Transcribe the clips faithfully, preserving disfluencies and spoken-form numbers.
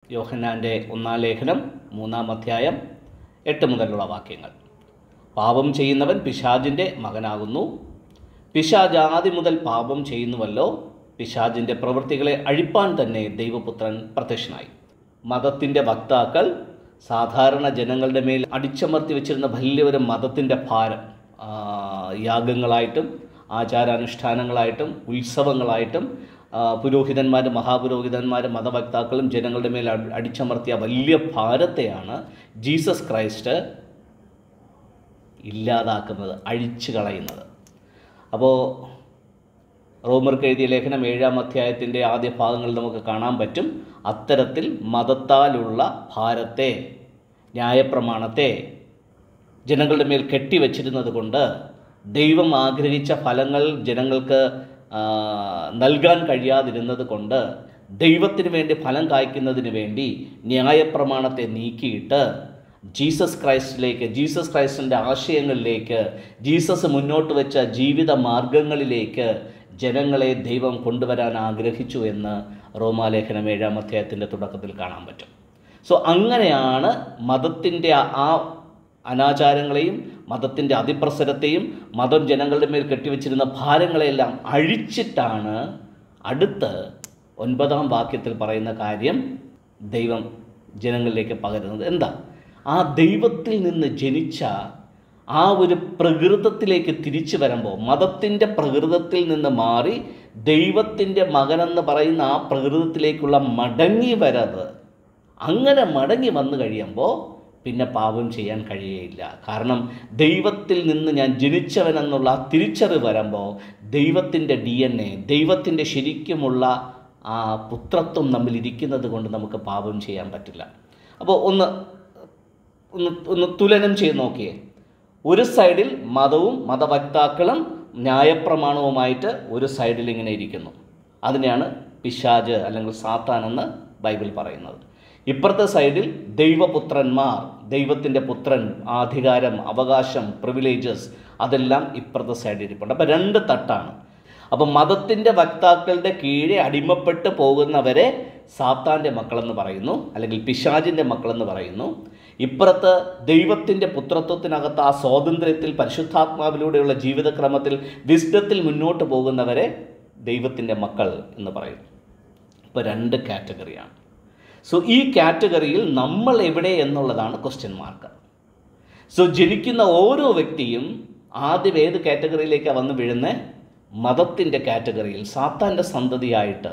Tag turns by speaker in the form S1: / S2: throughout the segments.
S1: യോഹന്നാൻ്റെ ഒന്നാം ലേഖനം മൂന്നാം അധ്യായം എട്ട് മുതലുള്ള വാക്യങ്ങൾ. പാപം ചെയ്യുന്നവൻ പിശാചിൻ്റെ മകനാകുന്നു. പിശാച് ആദ്യം മുതൽ പാപം ചെയ്യുന്നുവല്ലോ. പിശാചിൻ്റെ പ്രവൃത്തികളെ അഴിപ്പാൻ തന്നെ ദൈവപുത്രൻ പ്രത്യക്ഷനായി. മതത്തിൻ്റെ വക്താക്കൾ സാധാരണ ജനങ്ങളുടെ മേൽ അടിച്ചമർത്തി വെച്ചിരുന്ന വലിയൊരു മതത്തിൻ്റെ ഭാരം യാഗങ്ങളായിട്ടും ആചാരാനുഷ്ഠാനങ്ങളായിട്ടും ഉത്സവങ്ങളായിട്ടും പുരോഹിതന്മാരും മഹാപുരോഹിതന്മാരും മതവക്താക്കളും ജനങ്ങളുടെ മേൽ അടിച്ചമർത്തിയ വലിയ ഭാരത്തെയാണ് ജീസസ് ക്രൈസ്റ്റ് ഇല്ലാതാക്കുന്നത്, അഴിച്ചു കളയുന്നത്. അപ്പോൾ റോമർക്ക് എഴുതിയ ലേഖനം ഏഴാം അധ്യായത്തിൻ്റെ ആദ്യ ഭാഗങ്ങളിൽ നമുക്ക് കാണാൻ പറ്റും. അത്തരത്തിൽ മതത്താലുള്ള ഭാരത്തെ, ന്യായപ്രമാണത്തെ ജനങ്ങളുടെ മേൽ കെട്ടിവെച്ചിരുന്നത് കൊണ്ട് ദൈവം ആഗ്രഹിച്ച ഫലങ്ങൾ ജനങ്ങൾക്ക് നൽകാൻ കഴിയാതിരുന്നത് കൊണ്ട് ദൈവത്തിന് വേണ്ടി ഫലം കായ്ക്കുന്നതിന് വേണ്ടി ന്യായപ്രമാണത്തെ നീക്കിയിട്ട് ജീസസ് ക്രൈസ്റ്റിലേക്ക്, ജീസസ് ക്രൈസ്റ്റിൻ്റെ ആശയങ്ങളിലേക്ക്, ജീസസ് മുന്നോട്ട് വെച്ച ജീവിത മാർഗങ്ങളിലേക്ക് ജനങ്ങളെ ദൈവം കൊണ്ടുവരാൻ ആഗ്രഹിച്ചു എന്ന് റോമാലേഖനം ഏഴാം അധ്യായത്തിൻ്റെ തുടക്കത്തിൽ കാണാൻ പറ്റും. സോ അങ്ങനെയാണ് മതത്തിൻ്റെ ആ അനാചാരങ്ങളെയും മതത്തിൻ്റെ അതിപ്രസരത്തെയും മതം ജനങ്ങളുടെ മേൽ കെട്ടിവെച്ചിരുന്ന ഭാരങ്ങളെല്ലാം അഴിച്ചിട്ടാണ് അടുത്ത് ഒൻപതാം വാക്യത്തിൽ പറയുന്ന കാര്യം ദൈവം ജനങ്ങളിലേക്ക് പകരുന്നത്. എന്താ? ആ ദൈവത്തിൽ നിന്ന് ജനിച്ച ആ ഒരു പ്രകൃതത്തിലേക്ക് തിരിച്ചു വരുമ്പോൾ, മതത്തിൻ്റെ പ്രകൃതത്തിൽ നിന്ന് മാറി ദൈവത്തിൻ്റെ മകനെന്ന് പറയുന്ന ആ പ്രകൃതത്തിലേക്കുള്ള മടങ്ങി വരവ്, അങ്ങനെ മടങ്ങി വന്നു കഴിയുമ്പോൾ പിന്നെ പാപം ചെയ്യാൻ കഴിയുകയില്ല. കാരണം ദൈവത്തിൽ നിന്ന് ഞാൻ ജനിച്ചവനെന്നുള്ള ആ തിരിച്ചറിവ് വരുമ്പോൾ ദൈവത്തിൻ്റെ ഡി എൻ എ, ദൈവത്തിൻ്റെ ശരിക്കുമുള്ള ആ പുത്രത്വം നമ്മിൽ ഇരിക്കുന്നത് കൊണ്ട് നമുക്ക് പാപം ചെയ്യാൻ പറ്റില്ല. അപ്പോൾ ഒന്ന് ഒന്ന് ഒന്ന് തുലനം ചെയ്ത് നോക്കിയേ. ഒരു സൈഡിൽ മതവും മതവക്താക്കളും ന്യായപ്രമാണവുമായിട്ട് ഒരു സൈഡിൽ ഇങ്ങനെ ഇരിക്കുന്നു. അതിനെയാണ് പിശാച് അല്ലെങ്കിൽ സാത്താൻ എന്ന് ബൈബിൾ പറയുന്നത്. ഇപ്പുറത്തെ സൈഡിൽ ദൈവപുത്രന്മാർ, ദൈവത്തിൻ്റെ പുത്രൻ, അധികാരം, അവകാശം, പ്രിവിലേജസ്, അതെല്ലാം ഇപ്പുറത്തെ സൈഡിൽ ഇരിപ്പുണ്ട്. അപ്പോൾ രണ്ട് തട്ടാണ്. അപ്പം മതത്തിൻ്റെ വക്താക്കളുടെ കീഴെ അടിമപ്പെട്ട് പോകുന്നവരെ സാത്താൻ്റെ മക്കളെന്ന് പറയുന്നു, അല്ലെങ്കിൽ പിശാചിൻ്റെ മക്കളെന്ന് പറയുന്നു. ഇപ്പുറത്ത് ദൈവത്തിൻ്റെ പുത്രത്വത്തിനകത്ത് ആ സ്വാതന്ത്ര്യത്തിൽ പരിശുദ്ധാത്മാവിലൂടെയുള്ള ജീവിതക്രമത്തിൽ വിസ്ഡത്തിൽ മുന്നോട്ട് പോകുന്നവരെ ദൈവത്തിൻ്റെ മക്കൾ എന്ന് പറയുന്നു. ഇപ്പോൾ രണ്ട് കാറ്റഗറിയാണ്. സോ ഈ കാറ്റഗറിയിൽ നമ്മൾ എവിടെ എന്നുള്ളതാണ് ക്വസ്റ്റ്യൻ മാർക്ക്. സോ ജനിക്കുന്ന ഓരോ വ്യക്തിയും ആദ്യം ഏത് കാറ്റഗറിയിലേക്കാണ് വന്ന് വീഴുന്നത്? മതത്തിൻ്റെ കാറ്റഗറിയിൽ, സാത്താൻ്റെ സന്തതിയായിട്ട്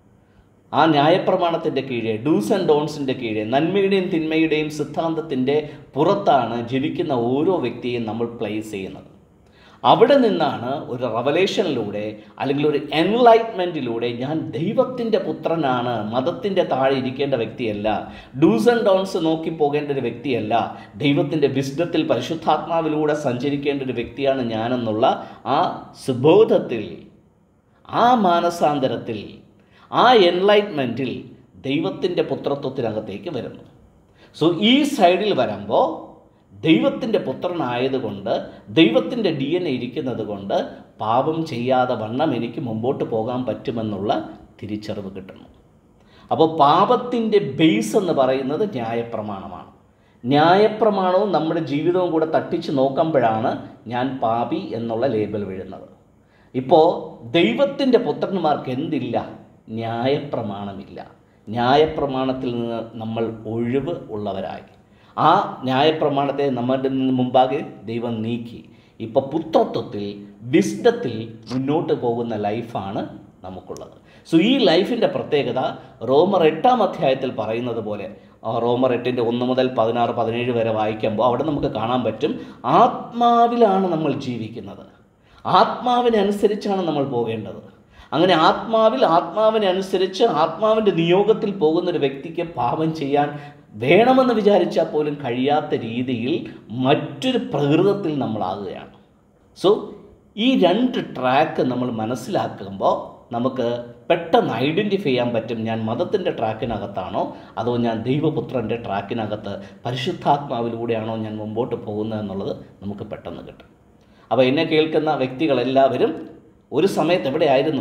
S1: ആ ന്യായപ്രമാണത്തിൻ്റെ കീഴെ, ഡൂസ് ആൻഡ് ഡോൺസിൻ്റെ കീഴെ, നന്മയുടെയും തിന്മയുടെയും സിദ്ധാന്തത്തിൻ്റെ പുറത്താണ് ജനിക്കുന്ന ഓരോ വ്യക്തിയെയും നമ്മൾ പ്ലേസ് ചെയ്യുന്നത്. അവിടെ നിന്നാണ് ഒരു റവലേഷനിലൂടെ അല്ലെങ്കിൽ ഒരു എൻലൈറ്റ്മെൻറ്റിലൂടെ ഞാൻ ദൈവത്തിൻ്റെ പുത്രനാണ്, മതത്തിൻ്റെ താഴെ ഇരിക്കേണ്ട വ്യക്തിയല്ല, ഡൂസ് ആൻഡ് ഡോൺസ് നോക്കി പോകേണ്ട ഒരു വ്യക്തിയല്ല, ദൈവത്തിൻ്റെ വിസ്ഡത്തിൽ പരിശുദ്ധാത്മാവിലൂടെ സഞ്ചരിക്കേണ്ട ഒരു വ്യക്തിയാണ് ഞാനെന്നുള്ള ആ സുബോധത്തിൽ, ആ മാനസാന്തരത്തിൽ, ആ എൻലൈറ്റ്മെൻറ്റിൽ ദൈവത്തിൻ്റെ പുത്രത്വത്തിനകത്തേക്ക് വരുന്നു. സോ ഈ സൈഡിൽ വരുമ്പോൾ ദൈവത്തിൻ്റെ പുത്രനായതുകൊണ്ട്, ദൈവത്തിൻ്റെ ഡി എൻ എ ഇരിക്കുന്നത് കൊണ്ട് പാപം ചെയ്യാതെ വണ്ണം എനിക്ക് മുമ്പോട്ട് പോകാൻ പറ്റുമെന്നുള്ള തിരിച്ചറിവ് കിട്ടുന്നു. അപ്പോൾ പാപത്തിൻ്റെ ബേസ് എന്ന് പറയുന്നത് ന്യായപ്രമാണമാണ്. ന്യായപ്രമാണവും നമ്മുടെ ജീവിതവും കൂടെ തട്ടിച്ച് നോക്കുമ്പോഴാണ് ഞാൻ പാപി എന്നുള്ള ലേബൽ വീഴുന്നത്. ഇപ്പോൾ ദൈവത്തിൻ്റെ പുത്രന്മാർക്ക് എന്തില്ല? ന്യായപ്രമാണമില്ല. ന്യായപ്രമാണത്തിൽ നിന്ന് നമ്മൾ ഒഴിവ് ഉള്ളവരായി. ആ ന്യായപ്രമാണത്തെ നമ്മുടെ മുമ്പാകെ ദൈവം നീക്കി. ഇപ്പോൾ പുത്രത്വത്തിൽ, വിസ്ഡത്തിൽ മുന്നോട്ട് പോകുന്ന ലൈഫാണ് നമുക്കുള്ളത്. സോ ഈ ലൈഫിൻ്റെ പ്രത്യേകത റോമർ എട്ടാം അധ്യായത്തിൽ പറയുന്നത് പോലെ, റോമർ എട്ടിൻ്റെ ഒന്ന് മുതൽ പതിനാറ് പതിനേഴ് വരെ വായിക്കുമ്പോൾ അവിടെ നമുക്ക് കാണാൻ പറ്റും, ആത്മാവിലാണ് നമ്മൾ ജീവിക്കുന്നത്, ആത്മാവിനനുസരിച്ചാണ് നമ്മൾ പോകേണ്ടത്. അങ്ങനെ ആത്മാവിൽ, ആത്മാവിനനുസരിച്ച് ആത്മാവിൻ്റെ നിയോഗത്തിൽ പോകുന്നൊരു വ്യക്തിക്ക് പാപം ചെയ്യാൻ വേണമെന്ന് വിചാരിച്ചാൽ പോലും കഴിയാത്ത രീതിയിൽ മറ്റൊരു പ്രകൃതത്തിൽ നമ്മളാകുകയാണ്. സോ ഈ രണ്ട് ട്രാക്ക് നമ്മൾ മനസ്സിലാക്കുമ്പോൾ നമുക്ക് പെട്ടെന്ന് ഐഡൻറ്റിഫൈ ചെയ്യാൻ പറ്റും, ഞാൻ മതത്തിൻ്റെ ട്രാക്കിനകത്താണോ അതോ ഞാൻ ദൈവപുത്രൻ്റെ ട്രാക്കിനകത്ത് പരിശുദ്ധാത്മാവിലൂടെയാണോ ഞാൻ മുമ്പോട്ട് പോകുന്നത് എന്നുള്ളത് നമുക്ക് പെട്ടെന്ന് കിട്ടും. അപ്പോൾ എന്നെ കേൾക്കുന്ന വ്യക്തികളെല്ലാവരും ഒരു സമയത്ത് എവിടെയായിരുന്നു?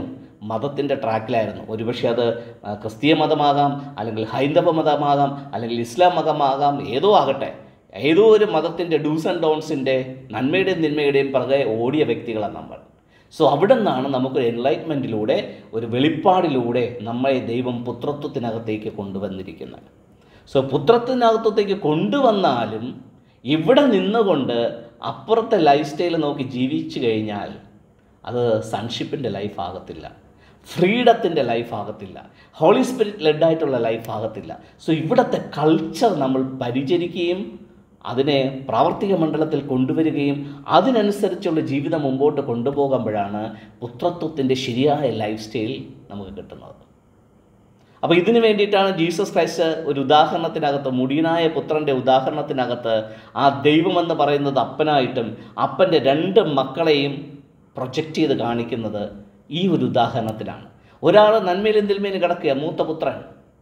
S1: മതത്തിൻ്റെ ട്രാക്കിലായിരുന്നു. ഒരുപക്ഷെ അത് ക്രിസ്തീയ മതമാകാം, അല്ലെങ്കിൽ ഹൈന്ദവ മതമാകാം, അല്ലെങ്കിൽ ഇസ്ലാം മതമാകാം, ഏതോ ആകട്ടെ, ഏതോ ഒരു മതത്തിൻ്റെ ഡൂസ് ആൻഡ് ഡോൺസിൻ്റെ നന്മയുടെയും തിന്മയുടെയും പുറകെ ഓടിയ വ്യക്തികളാണ് നമ്മൾ. സോ അവിടെ നിന്നാണ് നമുക്കൊരു എൻലൈറ്റ്മെൻറ്റിലൂടെ, ഒരു വെളിപ്പാടിലൂടെ നമ്മളെ ദൈവം പുത്രത്വത്തിനകത്തേക്ക് കൊണ്ടുവന്നിരിക്കുന്നത്. സോ പുത്രത്തിനകത്തേക്ക് കൊണ്ടുവന്നാലും ഇവിടെ നിന്നുകൊണ്ട് അപ്പുറത്തെ ലൈഫ് സ്റ്റൈൽ നോക്കി ജീവിച്ചു കഴിഞ്ഞാൽ അത് സൺഷിപ്പിൻ്റെ ലൈഫ് ആകത്തില്ല, ഫ്രീഡത്തിൻ്റെ ലൈഫ് ആകത്തില്ല, ഹോളി സ്പിരിറ്റ് ലെഡായിട്ടുള്ള ലൈഫ് ആകത്തില്ല. സോ ഇവിടുത്തെ കൾച്ചർ നമ്മൾ പരിചരിക്കുകയും അതിനെ പ്രാവർത്തിക മണ്ഡലത്തിൽ കൊണ്ടുവരികയും അതിനനുസരിച്ചുള്ള ജീവിതം മുമ്പോട്ട് കൊണ്ടുപോകുമ്പോഴാണ് പുത്രത്വത്തിൻ്റെ ശരിയായ ലൈഫ് സ്റ്റൈൽ നമുക്ക് കിട്ടുന്നത്. അപ്പോൾ ഇതിനു വേണ്ടിയിട്ടാണ് ജീസസ് ക്രൈസ്റ്റ് ഒരു ഉദാഹരണത്തിനകത്ത്, മുടിയനായ പുത്രൻ്റെ ഉദാഹരണത്തിനകത്ത് ആ ദൈവമെന്ന് പറയുന്നത് അപ്പനായിട്ടും അപ്പൻ്റെ രണ്ട് മക്കളെയും പ്രൊജക്റ്റ് ചെയ്ത് കാണിക്കുന്നത് ഈ ഒരു ഉദാഹരണത്തിലാണ്. ഒരാൾ നന്മയിലും തിന്മയിലും കിടക്കുക, മൂത്ത പുത്രൻ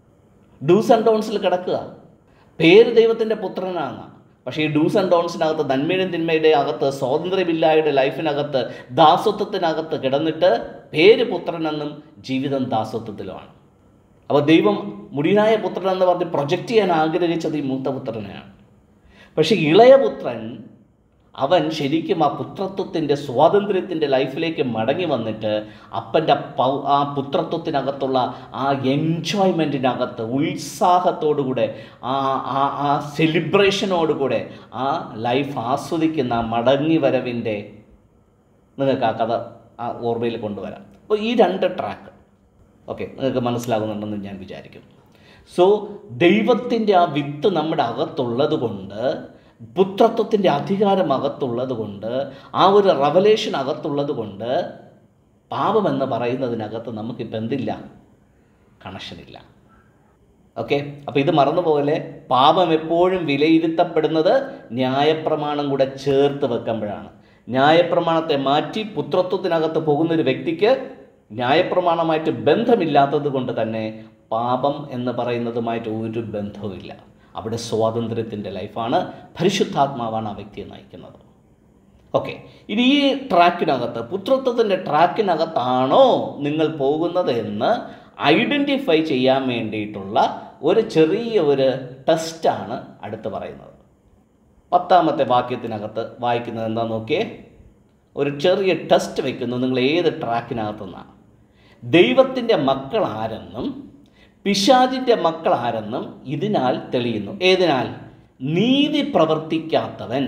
S1: ഡൂസ് ആൻഡ് ഡോൺസിൽ കിടക്കുക, പേര് ദൈവത്തിൻ്റെ പുത്രനാണ്. പക്ഷേ ഈ ഡൂസ് ആൻഡ് ഡോൺസിനകത്ത്, നന്മയുടെ തിന്മയുടെ അകത്ത്, സ്വാതന്ത്ര്യമില്ലായുടെ ലൈഫിനകത്ത്, ദാസത്വത്തിനകത്ത് കിടന്നിട്ട് പേര് പുത്രനെന്നും ജീവിതം ദാസത്വത്തിലുമാണ്. അപ്പോൾ ദൈവം മുടിയനായ പുത്രൻ എന്ന് പറഞ്ഞ് പ്രൊജക്റ്റ് ചെയ്യാൻ ആഗ്രഹിച്ചത് ഈ മൂത്ത പുത്രനെയാണ്. പക്ഷേ ഇളയ പുത്രൻ അവൻ ശരിക്കും ആ പുത്രത്വത്തിൻ്റെ സ്വാതന്ത്ര്യത്തിൻ്റെ ലൈഫിലേക്ക് മടങ്ങി വന്നിട്ട് അപ്പൻ്റെ പൗ ആ പുത്രത്വത്തിനകത്തുള്ള ആ എൻജോയ്മെൻറ്റിനകത്ത് ഉത്സാഹത്തോടുകൂടെ ആ ആ ആ സെലിബ്രേഷനോടുകൂടെ ആ ലൈഫ് ആസ്വദിക്കുന്ന ആ മടങ്ങി വരവിൻ്റെ നിങ്ങൾക്ക് ആ കഥ ആ ഓർമ്മയിൽ കൊണ്ടുവരാം. അപ്പോൾ ഈ രണ്ട് ട്രാക്ക് ഓക്കെ നിങ്ങൾക്ക് മനസ്സിലാകുന്നുണ്ടെന്ന് ഞാൻ വിചാരിക്കും. സോ ദൈവത്തിൻ്റെ ആ വിത്ത് നമ്മുടെ അകത്തുള്ളത് കൊണ്ട്, പുത്രത്വത്തിൻ്റെ അധികാരം അകത്തുള്ളത് കൊണ്ട്, ആ ഒരു റവലേഷൻ അകത്തുള്ളത് കൊണ്ട് പാപമെന്ന് പറയുന്നതിനകത്ത് നമുക്കിപ്പോൾ എന്തില്ല, കണക്ഷനില്ല. ഓക്കെ, അപ്പോൾ ഇത് മറന്നുപോലെ പാപം എപ്പോഴും വിലയിരുത്തപ്പെടുന്നത് ന്യായപ്രമാണം കൂടെ ചേർത്ത് വെക്കുമ്പോഴാണ്. ന്യായപ്രമാണത്തെ മാറ്റി പുത്രത്വത്തിനകത്ത് പോകുന്നൊരു വ്യക്തിക്ക് ന്യായപ്രമാണമായിട്ട് ബന്ധമില്ലാത്തത് കൊണ്ട് തന്നെ പാപം എന്ന് പറയുന്നതുമായിട്ട് ഒരു ബന്ധവുമില്ല. അവിടെ സ്വാതന്ത്ര്യത്തിൻ്റെ ലൈഫാണ്, പരിശുദ്ധാത്മാവാണ് ആ വ്യക്തിയെ നയിക്കുന്നത്. ഓക്കെ, ഇനി ഈ ട്രാക്കിനകത്ത്, പുത്രത്വത്തിൻ്റെ ട്രാക്കിനകത്താണോ നിങ്ങൾ പോകുന്നത് എന്ന് ഐഡൻറ്റിഫൈ ചെയ്യാൻ വേണ്ടിയിട്ടുള്ള ഒരു ചെറിയ ഒരു ടെസ്റ്റാണ് അടുത്ത് പറയുന്നത്. പത്താമത്തെ വാക്യത്തിനകത്ത് വായിക്കുന്നത് എന്താ നോക്കിയേ. ഒരു ചെറിയ ടെസ്റ്റ് വയ്ക്കുന്നു, നിങ്ങൾ ഏത് ട്രാക്കിനകത്തുനിന്നാണ്. ദൈവത്തിൻ്റെ മക്കൾ ആരെന്നും പിശാചിൻ്റെ മക്കൾ ആരെന്നും ഇതിനാൽ തെളിയുന്നു. ഏതിനാൽ? നീതി പ്രവർത്തിക്കാത്തവൻ,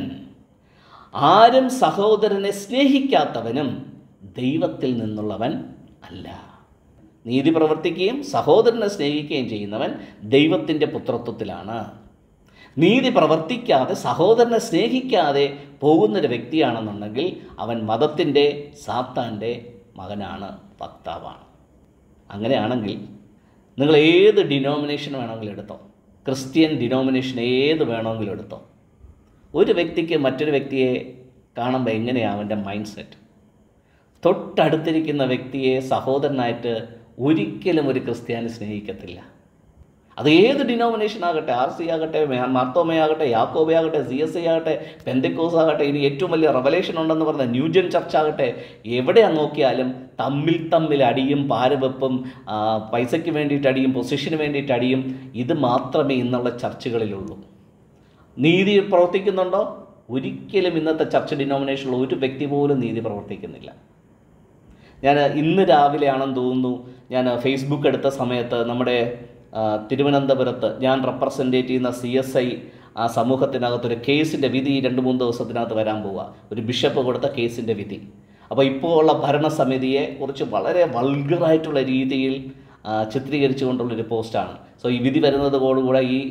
S1: ആരും സഹോദരനെ സ്നേഹിക്കാത്തവനും ദൈവത്തിൽ നിന്നുള്ളവൻ അല്ല. നീതി പ്രവർത്തിക്കുകയും സഹോദരനെ സ്നേഹിക്കുകയും ചെയ്യുന്നവൻ ദൈവത്തിൻ്റെ പുത്രത്വത്തിലാണ്. നീതി പ്രവർത്തിക്കാതെ സഹോദരനെ സ്നേഹിക്കാതെ പോകുന്നൊരു വ്യക്തിയാണെന്നുണ്ടെങ്കിൽ അവൻ മതത്തിൻ്റെ, സാത്താൻ്റെ മകനാണ്, വക്താവാണ്. അങ്ങനെയാണെങ്കിൽ നിങ്ങൾ ഏത് ഡിനോമിനേഷൻ വേണമെങ്കിലും എടുത്തോ, ക്രിസ്ത്യൻ ഡിനോമിനേഷൻ ഏത് വേണമെങ്കിലും എടുത്തോ, ഒരു വ്യക്തിക്ക് മറ്റൊരു വ്യക്തിയെ കാണുമ്പോൾ എങ്ങനെയാണ് അവൻ്റെ മൈൻഡ് സെറ്റ്? തൊട്ടടുത്തിരിക്കുന്ന വ്യക്തിയെ സഹോദരനായിട്ട് ഒരിക്കലും ഒരു ക്രിസ്ത്യാനി സ്നേഹിക്കത്തില്ല. അത് ഏത് ഡിനോമിനേഷൻ ആകട്ടെ, ആർ സി ആകട്ടെ, മാർത്തോമയാകട്ടെ, യാക്കോബയാകട്ടെ, സി എസ് ഐ ആകട്ടെ, പെന്തക്കോസ് ആകട്ടെ, ഇനി ഏറ്റവും വലിയ റവലേഷൻ ഉണ്ടെന്ന് പറഞ്ഞ ന്യൂജൻ ചർച്ച് ആകട്ടെ, എവിടെയാണ് നോക്കിയാലും തമ്മിൽ തമ്മിൽ അടിയും പാരവെപ്പും, പൈസയ്ക്ക് വേണ്ടിയിട്ട് അടിയും, പൊസിഷന് വേണ്ടിയിട്ട് അടിയും. ഇത് മാത്രമേ ഇന്നുള്ള ചർച്ചുകളിലുള്ളൂ. നീതി പ്രവർത്തിക്കുന്നുണ്ടോ? ഒരിക്കലും ഇന്നത്തെ ചർച്ച് ഡിനോമിനേഷനിലുള്ള ഒരു വ്യക്തി പോലും നീതി പ്രവർത്തിക്കുന്നില്ല. ഞാൻ ഇന്ന് രാവിലെയാണെന്ന് തോന്നുന്നു, ഞാൻ ഫേസ്ബുക്ക് എടുത്ത സമയത്ത് നമ്മുടെ തിരുവനന്തപുരത്ത് ഞാൻ റെപ്രസെൻറ്റേറ്റ് ചെയ്യുന്ന സി എസ് ഐ ആ സമൂഹത്തിനകത്തൊരു കേസിൻ്റെ വിധി രണ്ട് മൂന്ന് ദിവസത്തിനകത്ത് വരാൻ പോവുക, ഒരു ബിഷപ്പ് കൊടുത്ത കേസിൻ്റെ വിധി. അപ്പോൾ ഇപ്പോൾ ഉള്ള ഭരണസമിതിയെ കുറിച്ച് വളരെ വൾഗറായിട്ടുള്ള രീതിയിൽ ചിത്രീകരിച്ചു കൊണ്ടുള്ളൊരു പോസ്റ്റാണ്. സോ ഈ വിധി വരുന്നതോടുകൂടെ ഈ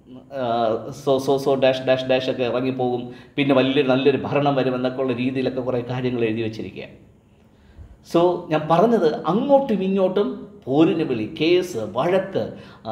S1: so so so dash dash dash ഒക്കെ ഇറങ്ങിപ്പോകും, പിന്നെ വലിയൊരു നല്ലൊരു ഭരണം വരുമെന്നൊക്കെ ഉള്ള രീതിയിലൊക്കെ കുറേ കാര്യങ്ങൾ എഴുതി വെച്ചിരിക്കുക. സോ ഞാൻ പറഞ്ഞത്, അങ്ങോട്ടും ഇങ്ങോട്ടും പോരിന് വിളി, കേസ്, വഴക്ക്,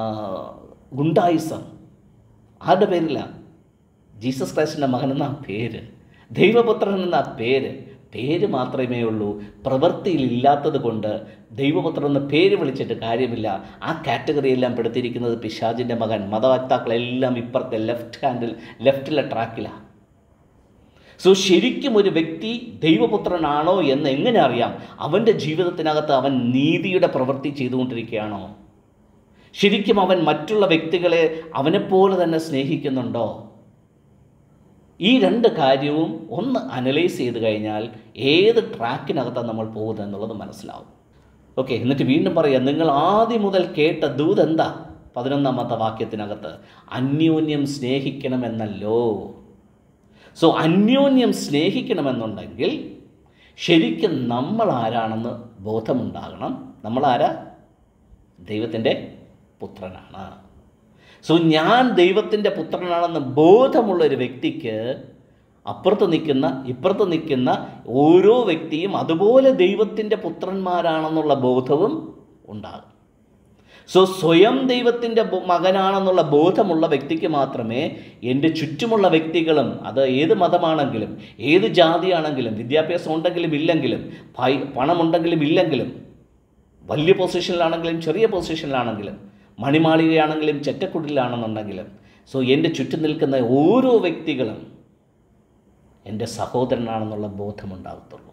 S1: ഗുണ്ടായിസം. ആരുടെ പേരില്ല? ജീസസ് ക്രൈസ്റ്റിൻ്റെ മകൻ എന്ന പേര്, ദൈവപുത്രൻ എന്ന പേര് പേര് മാത്രമേ ഉള്ളൂ. പ്രവൃത്തിയിൽ ഇല്ലാത്തത് കൊണ്ട് ദൈവപുത്രൻ എന്ന പേര് വിളിച്ചിട്ട് കാര്യമില്ല. ആ കാറ്റഗറിയെല്ലാം പെടുത്തിയിരിക്കുന്നത് പിശാചിൻ്റെ മകൻ. മതവക്താക്കളെല്ലാം ഇപ്പുറത്തെ ലെഫ്റ്റ് ഹാൻഡിൽ ലെഫ്റ്റിലെ ട്രാക്കിലാണ്. സോ ശരിക്കും ഒരു വ്യക്തി ദൈവപുത്രനാണോ എന്ന് എങ്ങനെ അറിയാം? അവൻ്റെ ജീവിതത്തിനകത്ത് അവൻ നീതിയുടെ പ്രവൃത്തി ചെയ്തുകൊണ്ടിരിക്കുകയാണോ? ശരിക്കും അവൻ മറ്റുള്ള വ്യക്തികളെ അവനെപ്പോലെ തന്നെ സ്നേഹിക്കുന്നുണ്ടോ? ഈ രണ്ട് കാര്യവും ഒന്ന് അനലൈസ് ചെയ്ത് കഴിഞ്ഞാൽ ഏത് ട്രാക്കിനകത്താണ് നമ്മൾ പോകുന്നത് എന്നുള്ളത് മനസ്സിലാവും. ഓക്കെ, എന്നിട്ട് വീണ്ടും പറയാം, നിങ്ങൾ ആദ്യം മുതൽ കേട്ട ദൂത് എന്താ? പതിനൊന്നാമത്തെ വാക്യത്തിനകത്ത് അന്യോന്യം സ്നേഹിക്കണമെന്നല്ലോ. സോ അന്യോന്യം സ്നേഹിക്കണമെന്നുണ്ടെങ്കിൽ ശരിക്കും നമ്മൾ ആരാണെന്ന് ബോധമുണ്ടാകണം. നമ്മളാരാ? ദൈവത്തിൻ്റെ പുത്രനാണ്. സോ ഞാൻ ദൈവത്തിൻ്റെ പുത്രനാണെന്ന് ബോധമുള്ളൊരു വ്യക്തിക്ക് അപ്പുറത്ത് നിൽക്കുന്ന ഇപ്പുറത്ത് നിൽക്കുന്ന ഓരോ വ്യക്തിയും അതുപോലെ ദൈവത്തിൻ്റെ പുത്രന്മാരാണെന്നുള്ള ബോധവും ഉണ്ടാകും. സോ സ്വയം ദൈവത്തിൻ്റെ മകനാണെന്നുള്ള ബോധമുള്ള വ്യക്തിക്ക് മാത്രമേ എൻ്റെ ചുറ്റുമുള്ള വ്യക്തികളും, അത് ഏത് മതമാണെങ്കിലും ഏത് ജാതിയാണെങ്കിലും, വിദ്യാഭ്യാസം ഉണ്ടെങ്കിലും ഇല്ലെങ്കിലും, പണമുണ്ടെങ്കിലും ഇല്ലെങ്കിലും, വലിയ പൊസിഷനിലാണെങ്കിലും ചെറിയ പൊസിഷനിലാണെങ്കിലും, മണിമാളികയാണെങ്കിലും ചെറ്റക്കുടിലാണെന്നുണ്ടെങ്കിലും, സോ എൻ്റെ ചുറ്റും നിൽക്കുന്ന ഓരോ വ്യക്തികളും എൻ്റെ സഹോദരനാണെന്നുള്ള ബോധമുണ്ടാകത്തുള്ളൂ.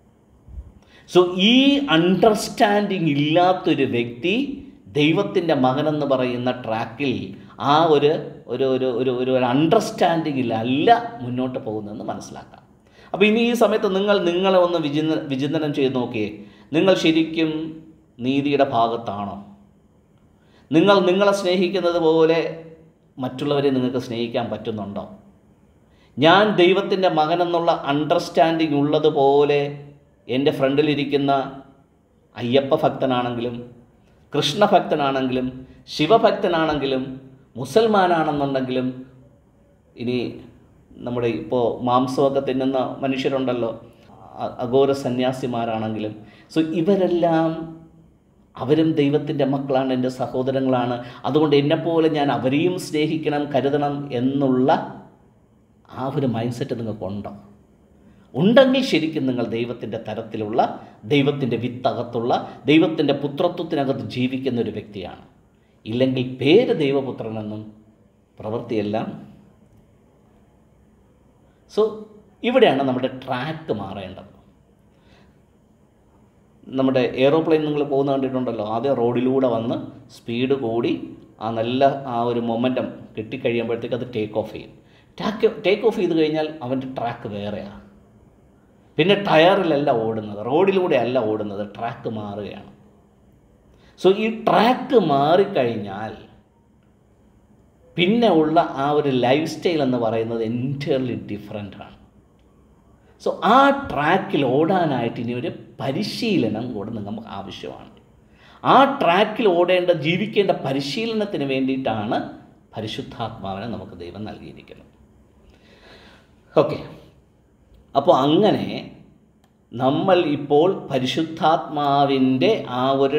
S1: സോ ഈ അണ്ടർസ്റ്റാൻഡിങ് ഇല്ലാത്തൊരു വ്യക്തി ദൈവത്തിൻ്റെ മകനെന്ന് പറയുന്ന ട്രാക്കിൽ ആ ഒരു ഒരു ഒരു ഒരു ഒരു അണ്ടർസ്റ്റാൻഡിങ്ങിൽ അല്ല മുന്നോട്ട് പോകുന്നതെന്ന് മനസ്സിലാക്കാം. അപ്പോൾ ഇനി ഈ സമയത്ത് നിങ്ങൾ നിങ്ങളെ ഒന്ന് വിചിന്ത വിചിന്തനം ചെയ്ത് നോക്കിയേ. നിങ്ങൾ ശരിക്കും നീതിയുടെ ഭാഗത്താണോ? നിങ്ങൾ നിങ്ങളെ സ്നേഹിക്കുന്നത് പോലെ മറ്റുള്ളവരെ നിങ്ങൾക്ക് സ്നേഹിക്കാൻ പറ്റുന്നുണ്ടോ? ഞാൻ ദൈവത്തിൻ്റെ മകനെന്നുള്ള അണ്ടർസ്റ്റാൻഡിങ് ഉള്ളതുപോലെ എൻ്റെ ഫ്രണ്ടിലിരിക്കുന്ന അയ്യപ്പ ഭക്തനാണെങ്കിലും കൃഷ്ണഭക്തനാണെങ്കിലും ശിവഭക്തനാണെങ്കിലും മുസൽമാനാണെന്നുണ്ടെങ്കിലും, ഇനി നമ്മുടെ ഇപ്പോൾ മാംസമൊക്കെ തിന്നുന്ന മനുഷ്യരുണ്ടല്ലോ, അഘോര സന്യാസിമാരാണെങ്കിലും, സോ ഇവരെല്ലാം അവരും ദൈവത്തിൻ്റെ മക്കളാണ്, എൻ്റെ സഹോദരങ്ങളാണ്, അതുകൊണ്ട് എന്നെപ്പോലെ ഞാൻ അവരെയും സ്നേഹിക്കണം, കരുതണം എന്നുള്ള ആ ഒരു മൈൻഡ് സെറ്റ് നിങ്ങൾക്കുണ്ടോ? ഉണ്ടെങ്കിൽ ശരിക്കും നിങ്ങൾ ദൈവത്തിൻ്റെ തരത്തിലുള്ള, ദൈവത്തിൻ്റെ വിത്തകത്തുള്ള, ദൈവത്തിൻ്റെ പുത്രത്വത്തിനകത്ത് ജീവിക്കുന്ന ഒരു വ്യക്തിയാണ്. ഇല്ലെങ്കിൽ പേര് ദൈവപുത്രനെന്നും പ്രവൃത്തിയെല്ലാം. സോ ഇവിടെയാണ് നമ്മുടെ ട്രാക്ക് മാറേണ്ടത്. നമ്മുടെ എയ്റോപ്ലെയിൻ നിങ്ങൾ പോകുന്ന കണ്ടിട്ടുണ്ടല്ലോ, ആദ്യം റോഡിലൂടെ വന്ന് സ്പീഡ് കൂടി ആ നല്ല ആ ഒരു മൊമെൻറ്റം കിട്ടിക്കഴിയുമ്പോഴത്തേക്ക് അത് ടേക്ക് ഓഫ് ചെയ്യും. ടാക്ക് ടേക്ക് ഓഫ് ചെയ്ത് കഴിഞ്ഞാൽ അവൻ്റെ ട്രാക്ക് വേറെയാണ്. പിന്നെ ടയറിലല്ല ഓടുന്നത്, റോഡിലൂടെ അല്ല ഓടുന്നത്, ട്രാക്ക് മാറുകയാണ്. സോ ഈ ട്രാക്ക് മാറിക്കഴിഞ്ഞാൽ പിന്നെ ഉള്ള ആ ഒരു ലൈഫ് സ്റ്റൈൽ എന്ന് പറയുന്നത് എൻറ്റയർലി ഡിഫറെൻ്റ് ആണ്. സോ ആ ട്രാക്കിൽ ഓടാനായിട്ട് ഇനി ഒരു പരിശീലനം കൂടെ നമുക്ക് ആവശ്യമാണ്. ആ ട്രാക്കിൽ ഓടേണ്ട, ജീവിക്കേണ്ട പരിശീലനത്തിന് വേണ്ടിയിട്ടാണ് പരിശുദ്ധാത്മാവിനെ നമുക്ക് ദൈവം നൽകിയിരിക്കുന്നത്. ഓക്കെ, അപ്പോൾ അങ്ങനെ നമ്മൾ ഇപ്പോൾ പരിശുദ്ധാത്മാവിൻ്റെ ആ ഒരു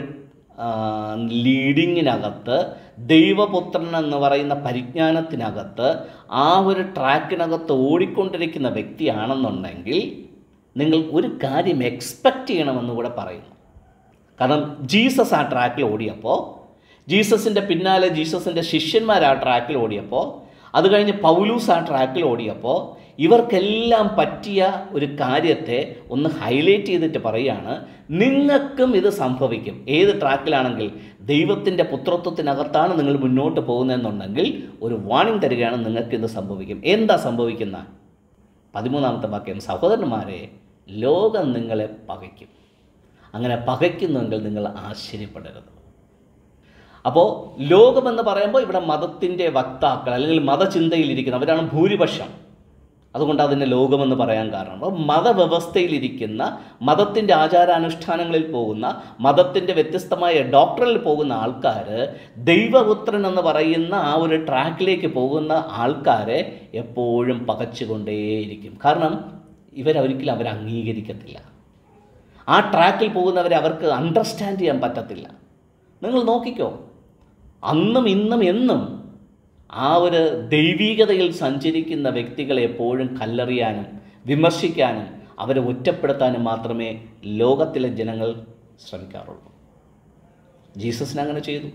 S1: ലീഡിങ്ങിനകത്ത്, ദൈവപുത്രൻ എന്ന് പറയുന്ന പരിജ്ഞാനത്തിനകത്ത്, ആ ഒരു ട്രാക്കിനകത്ത് ഓടിക്കൊണ്ടിരിക്കുന്ന വ്യക്തിയാണെന്നുണ്ടെങ്കിൽ നിങ്ങൾ ഒരു കാര്യം എക്സ്പെക്റ്റ് ചെയ്യണമെന്ന് കൂടെ പറയുന്നു. കാരണം ജീസസ് ആ ട്രാക്കിൽ ഓടിയപ്പോൾ, ജീസസിൻ്റെ പിന്നാലെ ജീസസിൻ്റെ ശിഷ്യന്മാർ ആ ട്രാക്കിൽ ഓടിയപ്പോൾ, അത് കഴിഞ്ഞ് പൗലൂസ് ആ ട്രാക്കിൽ ഓടിയപ്പോൾ, ഇവർക്കെല്ലാം പറ്റിയ ഒരു കാര്യത്തെ ഒന്ന് ഹൈലൈറ്റ് ചെയ്തിട്ട് പറയുകയാണ്, നിങ്ങൾക്കും ഇത് സംഭവിക്കും. ഏത് ട്രാക്കിലാണെങ്കിൽ ദൈവത്തിൻ്റെ പുത്രത്വത്തിനകത്താണ് നിങ്ങൾ മുന്നോട്ട് പോകുന്നതെന്നുണ്ടെങ്കിൽ ഒരു വാണിംഗ് തരികയാണ്, നിങ്ങൾക്കിത് സംഭവിക്കും. എന്താ സംഭവിക്കുന്ന? പതിമൂന്നാമത്തെ വാക്യം, സഹോദരന്മാരെ, ലോകം നിങ്ങളെ പകയ്ക്കും. അങ്ങനെ പകയ്ക്കുന്നുവെങ്കിൽ നിങ്ങൾ ആശ്ചര്യപ്പെടരുത്. അപ്പോൾ ലോകമെന്ന് പറയുമ്പോൾ ഇവിടെ മതത്തിൻ്റെ വക്താക്കൾ അല്ലെങ്കിൽ മതചിന്തയിലിരിക്കുന്നവരാണ് ഭൂരിപക്ഷം. അതുകൊണ്ട് അതിനെ ലോകമെന്ന് പറയാൻ കാരണം, അപ്പോൾ മതവ്യവസ്ഥയിലിരിക്കുന്ന, മതത്തിൻ്റെ ആചാരാനുഷ്ഠാനങ്ങളിൽ പോകുന്ന, മതത്തിൻ്റെ വ്യത്യസ്തമായ ഡോക്ടറിൽ പോകുന്ന ആൾക്കാർ ദൈവപുത്രൻ എന്ന് പറയുന്ന ആ ഒരു ട്രാക്കിലേക്ക് പോകുന്ന ആൾക്കാരെ എപ്പോഴും പകച്ചുകൊണ്ടേയിരിക്കും. കാരണം ഇവരൊരിക്കലും അവരെ അംഗീകരിക്കത്തില്ല. ആ ട്രാക്കിൽ പോകുന്നവരെ അവർക്ക് അണ്ടർസ്റ്റാൻഡ് ചെയ്യാൻ പറ്റത്തില്ല. നിങ്ങൾ നോക്കിക്കോ, അന്നും ഇന്നും എന്നും ആ ഒരു ദൈവീകതയിൽ സഞ്ചരിക്കുന്ന വ്യക്തികളെ എപ്പോഴും കല്ലെറിയാനും വിമർശിക്കാനും അവരെ ഒറ്റപ്പെടുത്താനും മാത്രമേ ലോകത്തിലെ ജനങ്ങൾ ശ്രമിക്കാറുള്ളൂ. ജീസസിന് അങ്ങനെ ചെയ്തു.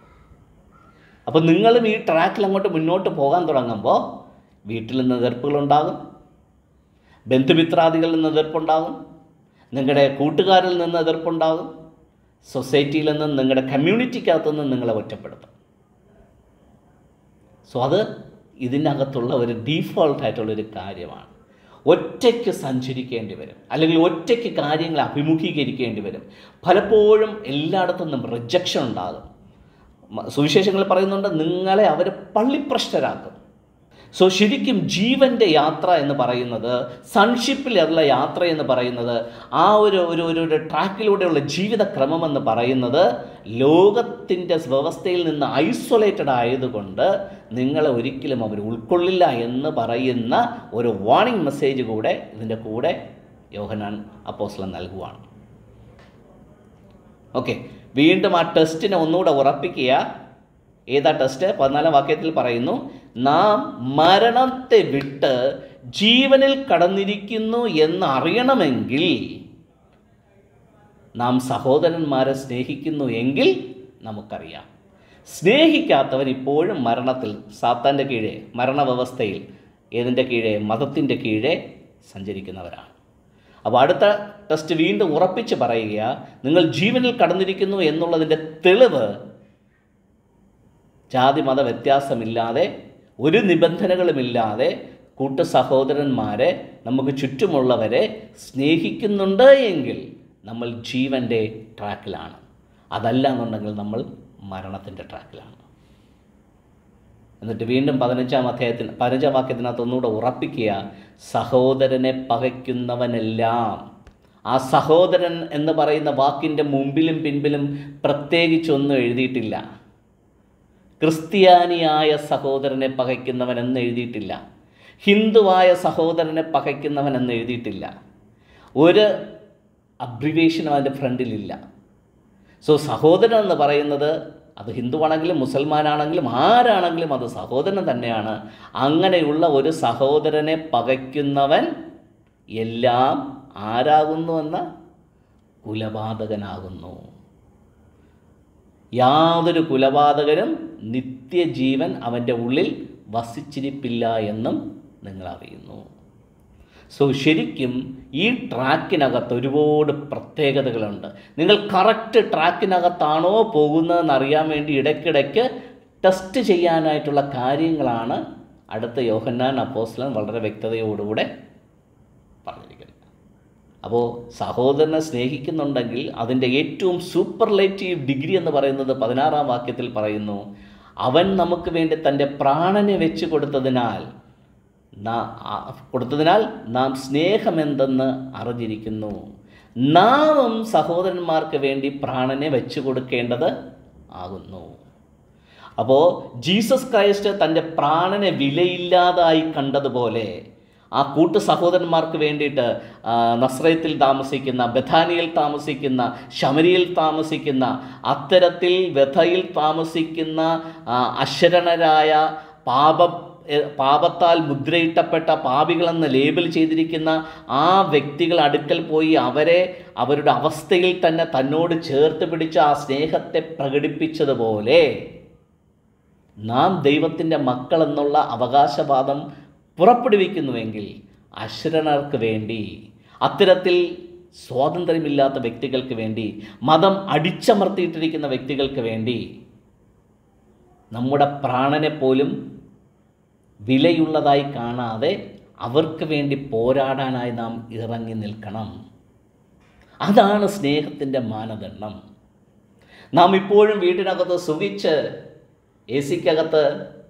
S1: അപ്പോൾ നിങ്ങളും ഈ ട്രാക്കിൽ അങ്ങോട്ട് മുന്നോട്ട് പോകാൻ തുടങ്ങുമ്പോൾ വീട്ടിൽ നിന്ന് എതിർപ്പുകളുണ്ടാകും, ബന്ധുമിത്രാദികളിൽ നിന്ന് എതിർപ്പുണ്ടാകും, നിങ്ങളുടെ കൂട്ടുകാരിൽ നിന്ന് എതിർപ്പുണ്ടാകും, സൊസൈറ്റിയിൽ നിന്നും നിങ്ങളുടെ കമ്മ്യൂണിറ്റിക്കകത്തു നിന്നും നിങ്ങളെ ഒറ്റപ്പെടുത്തും. സോ അത് ഇതിനകത്തുള്ള ഒരു ഡീഫോൾട്ടായിട്ടുള്ളൊരു കാര്യമാണ്. ഒറ്റയ്ക്ക് സഞ്ചരിക്കേണ്ടി വരും, അല്ലെങ്കിൽ ഒറ്റയ്ക്ക് കാര്യങ്ങൾ അഭിമുഖീകരിക്കേണ്ടി വരും. പലപ്പോഴും എല്ലായിടത്തു നിന്നും റിജക്ഷൻ ഉണ്ടാകും. സുവിശേഷങ്ങളിൽ പറയുന്നുണ്ട്, നിങ്ങളെ അവർ പള്ളിപ്രശ്നരാക്കും. സോ ശരിക്കും ജീവൻ്റെ യാത്ര എന്ന് പറയുന്നത്, സൺഷിപ്പിലുള്ള യാത്ര എന്ന് പറയുന്നത്, ആ ഒരു ഒരു ഒരു ട്രാക്കിലൂടെയുള്ള ജീവിതക്രമം എന്ന് പറയുന്നത് ലോകത്തിൻ്റെ വ്യവസ്ഥയിൽ നിന്ന് ഐസൊലേറ്റഡ് ആയതുകൊണ്ട് നിങ്ങളെ ഒരിക്കലും അവർ ഉൾക്കൊള്ളില്ല എന്ന് പറയുന്ന ഒരു വാർണിംഗ് മെസ്സേജ് കൂടെ ഇതിൻ്റെ കൂടെ യോഹന്നാൻ അപ്പോസ്തലൻ നൽകുവാണ്. ഓക്കെ, വീണ്ടും ആ ടെസ്റ്റിനെ ഒന്നുകൂടെ ഉറപ്പിക്കുക. ഏതാ ടെസ്റ്റ്? പതിനാലാം വാക്യത്തിൽ പറയുന്നു, നാം മരണത്തെ വിട്ട് ജീവനിൽ കടന്നിരിക്കുന്നു എന്നറിയണമെങ്കിൽ നാം സഹോദരന്മാരെ സ്നേഹിക്കുന്നു എങ്കിൽ നമുക്കറിയാം. സ്നേഹിക്കാത്തവൻ ഇപ്പോഴും മരണത്തിൽ, സാത്താൻ്റെ കീഴെ, മരണവ്യവസ്ഥയിൽ, ഏതിൻ്റെ കീഴെ? മതത്തിൻ്റെ കീഴെ സഞ്ചരിക്കുന്നവരാണ്. അപ്പോൾ അടുത്ത ടെസ്റ്റ് വീണ്ടും ഉറപ്പിച്ച് പറയുക, നിങ്ങൾ ജീവനിൽ കടന്നിരിക്കുന്നു എന്നുള്ളതിൻ്റെ തെളിവ് ജാതി മത വ്യത്യാസമില്ലാതെ, ഒരു നിബന്ധനകളുമില്ലാതെ കൂട്ടു സഹോദരന്മാരെ, നമുക്ക് ചുറ്റുമുള്ളവരെ സ്നേഹിക്കുന്നുണ്ട് എങ്കിൽ നമ്മൾ ജീവൻ്റെ ട്രാക്കിലാണ്. അതല്ല എന്നുണ്ടെങ്കിൽ നമ്മൾ മരണത്തിൻ്റെ ട്രാക്കിലാണ്. എന്നിട്ട് വീണ്ടും പതിനഞ്ചാം അധ്യായത്തിന് പതിനഞ്ചാം വാക്യത്തിനകത്ത് ഒന്നുകൂടെ ഉറപ്പിക്കുക, സഹോദരനെ പകയ്ക്കുന്നവനെല്ലാം. ആ സഹോദരൻ എന്ന് പറയുന്ന വാക്കിൻ്റെ മുമ്പിലും പിൻപിലും പ്രത്യേകിച്ചൊന്നും എഴുതിയിട്ടില്ല. ക്രിസ്ത്യാനിയായ സഹോദരനെ പകയ്ക്കുന്നവൻ എന്ന് എഴുതിയിട്ടില്ല. ഹിന്ദുവായ സഹോദരനെ പകയ്ക്കുന്നവൻ എന്ന് എഴുതിയിട്ടില്ല. ഒരു അബ്രിവേഷനും അതിൻ്റെ ഫ്രണ്ടിലില്ല. സോ സഹോദരൻ എന്ന് പറയുന്നത് അത് ഹിന്ദുവാണെങ്കിലും മുസൽമാനാണെങ്കിലും ആരാണെങ്കിലും അത് സഹോദരൻ തന്നെയാണ്. അങ്ങനെയുള്ള ഒരു സഹോദരനെ പകയ്ക്കുന്നവൻ എല്ലാം ആരാകുന്നുവെന്ന കുലപാതകനാകുന്നു. യാതൊരു കുലപാതകനും നിത്യജീവൻ അവൻ്റെ ഉള്ളിൽ വസിച്ചിരിപ്പില്ല എന്നും നിങ്ങൾ അറിയുന്നു. സോ ശരിക്കും ഈ ട്രാക്കിനകത്ത് ഒരുപാട് പ്രത്യേകതകളുണ്ട്. നിങ്ങൾ കറക്റ്റ് ട്രാക്കിനകത്താണോ പോകുന്നതെന്ന് അറിയാൻ വേണ്ടി ഇടയ്ക്കിടയ്ക്ക് ടെസ്റ്റ് ചെയ്യാനായിട്ടുള്ള കാര്യങ്ങളാണ് അടുത്ത യോഹന്നാൻ അപ്പോസ്തലൻ വളരെ വ്യക്തതയോടുകൂടെ പറഞ്ഞിരിക്കുന്നത്. അപ്പോൾ സഹോദരനെ സ്നേഹിക്കുന്നുണ്ടെങ്കിൽ അതിൻ്റെ ഏറ്റവും സൂപ്പർലേറ്റീവ് ഡിഗ്രി എന്ന് പറയുന്നത് പതിനാറാം വാക്യത്തിൽ പറയുന്നു, അവൻ നമുക്ക് വേണ്ടി തൻ്റെ പ്രാണനെ വെച്ച് കൊടുത്തതിനാൽ കൊടുത്തതിനാൽ നാം സ്നേഹമെന്തെന്ന് അറിഞ്ഞിരിക്കുന്നു. നാമും സഹോദരന്മാർക്ക് വേണ്ടി പ്രാണനെ വെച്ച് കൊടുക്കേണ്ടത് ആകുന്നു. അപ്പോൾ ജീസസ് ക്രൈസ്റ്റ് തൻ്റെ പ്രാണനെ വിലയില്ലാതായി കണ്ടതുപോലെ ആ കൂട്ടു സഹോദരന്മാർക്ക് വേണ്ടിയിട്ട് നസ്രയത്തിൽ താമസിക്കുന്ന, ബഥാനിയിൽ താമസിക്കുന്ന, ശമരിയിൽ താമസിക്കുന്ന, അത്തരത്തിൽ വ്യഥയിൽ താമസിക്കുന്ന അശരണരായ പാപ പാപത്താൽ മുദ്രയിട്ടപ്പെട്ട പാപികളെന്ന് ലേബൽ ചെയ്തിരിക്കുന്ന ആ വ്യക്തികൾ അടുക്കൽ പോയി അവരെ അവരുടെ അവസ്ഥയിൽ തന്നെ തന്നോട് ചേർത്ത് പിടിച്ച ആ സ്നേഹത്തെ പ്രകടിപ്പിച്ചതുപോലെ നാം ദൈവത്തിൻ്റെ മക്കളെന്നുള്ള അവകാശവാദം പുറപ്പെടുവിക്കുന്നുവെങ്കിൽ അശരണർക്ക് വേണ്ടി, അത്തരത്തിൽ സ്വാതന്ത്ര്യമില്ലാത്ത വ്യക്തികൾക്ക് വേണ്ടി, മതം അടിച്ചമർത്തിയിട്ടിരിക്കുന്ന വ്യക്തികൾക്ക് വേണ്ടി നമ്മുടെ പ്രാണനെ പോലും വിലയുള്ളതായി കാണാതെ അവർക്ക് വേണ്ടി പോരാടാനായി നാം ഇറങ്ങി നിൽക്കണം. അതാണ് സ്നേഹത്തിൻ്റെ മാനദണ്ഡം. നാം ഇപ്പോഴും വീട്ടിനകത്ത് സുഖിച്ച് എ സിക്കകത്ത്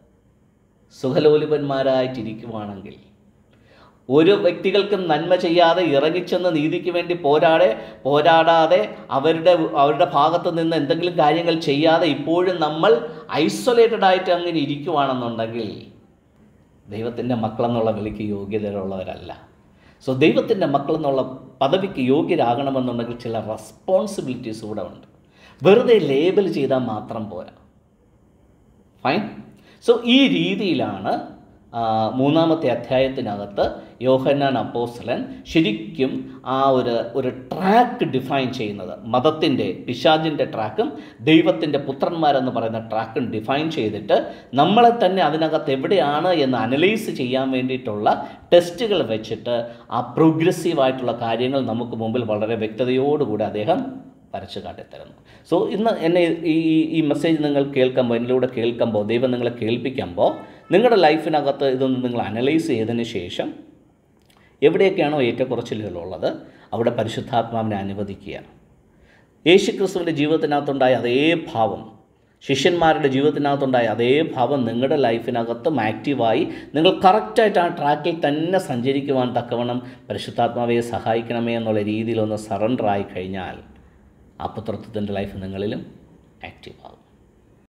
S1: സുഖലോലുപന്മാരായിട്ടിരിക്കുവാണെങ്കിൽ, ഒരു വ്യക്തികൾക്കും നന്മ ചെയ്യാതെ ഇറങ്ങിച്ചെന്ന് നീതിക്ക് വേണ്ടി പോരാടെ പോരാടാതെ അവരുടെ അവരുടെ ഭാഗത്ത് നിന്ന് എന്തെങ്കിലും കാര്യങ്ങൾ ചെയ്യാതെ ഇപ്പോഴും നമ്മൾ ഐസൊലേറ്റഡ് ആയിട്ട് അങ്ങനെ ഇരിക്കുവാണെന്നുണ്ടെങ്കിൽ ദൈവത്തിൻ്റെ മക്കളെന്നുള്ള വിളിക്ക് യോഗ്യതയുള്ളവരല്ല. സോ ദൈവത്തിൻ്റെ മക്കളെന്നുള്ള പദവിക്ക് യോഗ്യരാകണമെന്നുണ്ടെങ്കിൽ ചില റെസ്പോൺസിബിലിറ്റീസ് കൂടെ ഉണ്ട്. വെറുതെ ലേബൽ ചെയ്താൽ മാത്രം പോരാ. ഫൈൻ. സോ ഈ രീതിയിലാണ് മൂന്നാമത്തെ അധ്യായത്തിനകത്ത് യോഹന്നാൻ അപ്പോസ്തലൻ ശരിക്കും ആ ഒരു ഒരു ട്രാക്ക് ഡിഫൈൻ ചെയ്യുന്നത്, മതത്തിൻ്റെ പിശാചിൻ്റെ ട്രാക്കും ദൈവത്തിൻ്റെ പുത്രന്മാരെന്ന് പറയുന്ന ട്രാക്കും ഡിഫൈൻ ചെയ്തിട്ട് നമ്മളെ തന്നെ അതിനകത്ത് എവിടെയാണ് എന്ന് അനലൈസ് ചെയ്യാൻ വേണ്ടിയിട്ടുള്ള ടെസ്റ്റുകൾ വെച്ചിട്ട് ആ പ്രോഗ്രസീവായിട്ടുള്ള കാര്യങ്ങൾ നമുക്ക് മുമ്പിൽ വളരെ വ്യക്തതയോടുകൂടി അദ്ദേഹം വരച്ചു കാട്ടിത്തരുന്നു. സോ ഇന്ന് എന്നെ ഈ ഈ മെസ്സേജ് നിങ്ങൾ കേൾക്കുമ്പോൾ, എന്നിലൂടെ കേൾക്കുമ്പോൾ, ദൈവം നിങ്ങളെ കേൾപ്പിക്കുമ്പോൾ നിങ്ങളുടെ ലൈഫിനകത്ത് ഇതൊന്ന് നിങ്ങൾ അനലൈസ് ചെയ്തതിന് ശേഷം എവിടെയൊക്കെയാണോ ഏറ്റക്കുറച്ചിലുകളുള്ളത് അവിടെ പരിശുദ്ധാത്മാവിനെ അനുവദിക്കുക. യേശുക്രിസ്തുവിൻ്റെ ജീവിതത്തിനകത്തുണ്ടായ അതേ ഭാവം, ശിഷ്യന്മാരുടെ ജീവിതത്തിനകത്തുണ്ടായ അതേ ഭാവം നിങ്ങളുടെ ലൈഫിനകത്തും ആക്റ്റീവായി നിങ്ങൾ കറക്റ്റായിട്ട് ആ ട്രാക്കിൽ തന്നെ സഞ്ചരിക്കുവാൻ തക്കവണ്ണം പരിശുദ്ധാത്മാവെ സഹായിക്കണമേ എന്നുള്ള രീതിയിലൊന്ന് സറണ്ടർ ആയി കഴിഞ്ഞാൽ ആ പുത്രത്വത്തിൻ്റെ ലൈഫ് നിങ്ങളിലും ആക്റ്റീവ് ആകും.